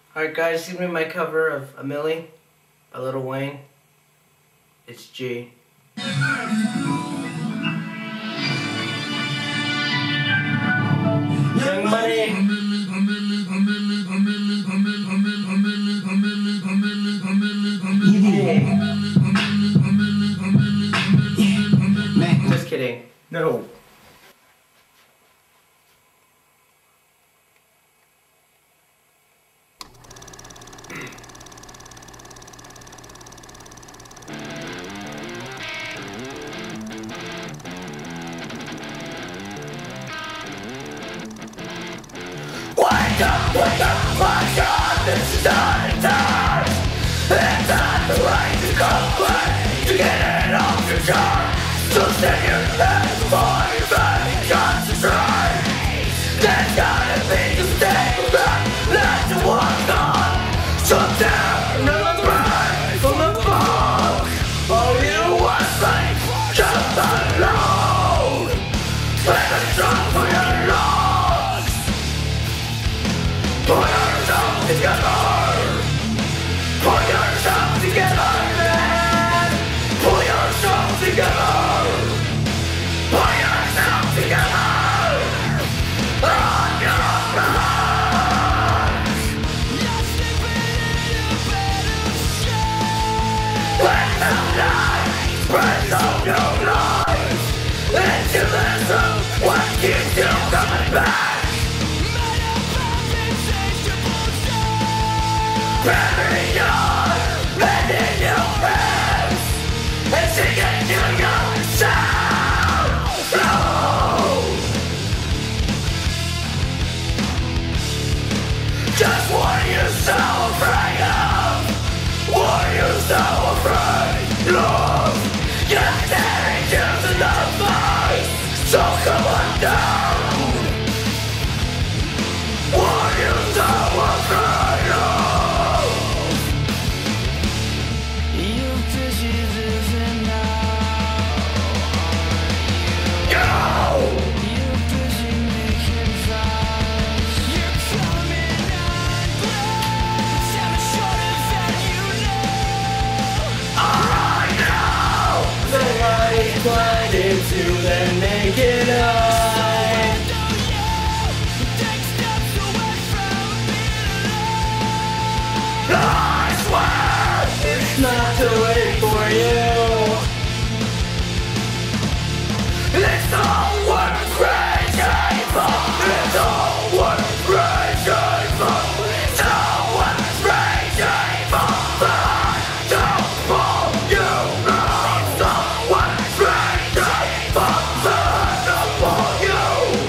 Alright guys, give me my cover of A Millie by Lil Wayne. It's G. Young Money. Just kidding. No. Wake up, my God, this is not a time. It's not the right to complain, to get it off your chart. So stay your head before your body concentrate. There's gotta be a stable that not to walk on. So down the brain from the fog. All you want is like just alone. Make a strong for your lungs. Pull yourself together. Pull yourself together, man. Pull yourself together. Pull yourself together. On your back. You're sleeping in a bed of shame. Let the light spread on your life. Into this room, what keeps you coming back? Bury your head in your hands and sing it to yourself. Flow. Just what you're so afraid of. What you're so afraid of. You're staring tears in the face. So come on down. What you're so afraid of. Blinded to the naked eye. I swear It's not to wait for you. it's all worth raging for. It's all worth raging for. It's all worth raging for. Don't fall, you know. It's all worth raging for. Don't fall, you.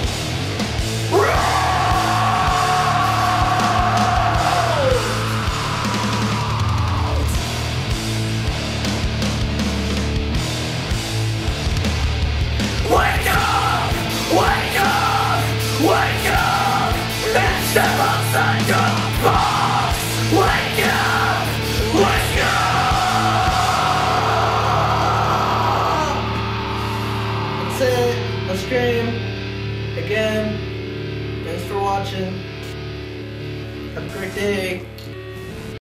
Wake up! Wake up! Wake up! And step outside your box! Wake up! Wake up! That's it. I'll scream. Again. Thanks for watching. Have a great day.